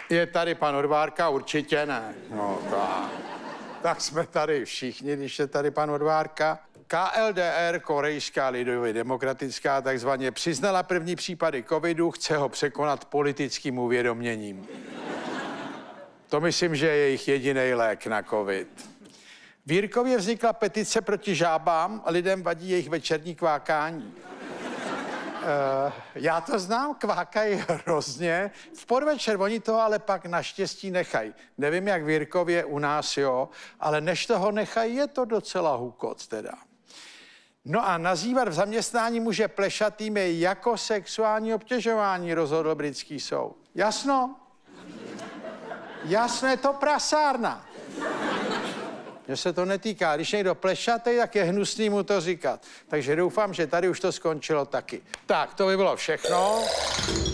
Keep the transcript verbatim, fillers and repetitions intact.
Je tady pan Odvárka? Určitě ne. No tak. Tak jsme tady všichni, když je tady pan Odvárka. K L D R, Korejská lidově demokratická, takzvaně přiznala první případy covidu, chce ho překonat politickým uvědoměním. To myslím, že je jejich jediný lék na covid. V Jirkově vznikla petice proti žábám a lidem vadí jejich večerní kvákání. Uh, já to znám, kvákají hrozně. V podvečer oni to ale pak naštěstí nechají. Nevím, jak v Jirkově, u nás jo, ale než toho nechají, je to docela hukot teda. No a nazývat v zaměstnání muže plešatým je jako sexuální obtěžování, rozhodl britský soud. Jasno? Jasno, je to prasárna. Že se to netýká. Když někdo plešatej, tak je hnusný mu to říkat. Takže doufám, že tady už to skončilo taky. Tak, to by bylo všechno.